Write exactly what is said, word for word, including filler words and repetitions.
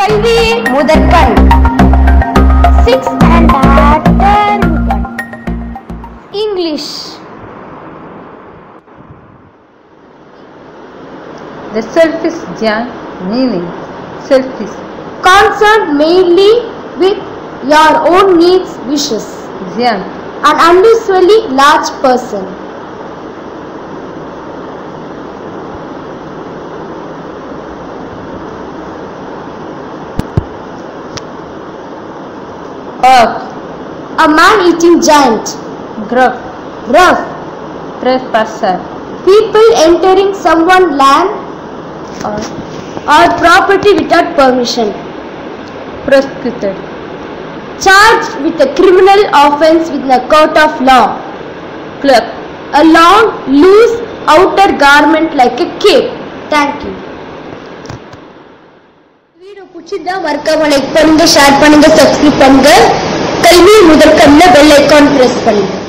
கல்வி முதற்கண். Six and third English. The selfish Jan meaning selfish. Concerned mainly with your own needs, wishes. Jan. An unusually large person. Earth. A man-eating giant. Gruff. Rough. Trespasser. People entering someone's land Or or property without permission. prosecuted. Charged with a criminal offense within a court of law. Clerk. A long, loose outer garment like a cape. Thank you. Video பிடிச்சிருந்தா மறக்காம like பண்ணுங்க, share பண்ணுங்க, subscribe பண்ணுங்க. கல்வி முதற்கண்ல bell icon press பண்ணுங்க.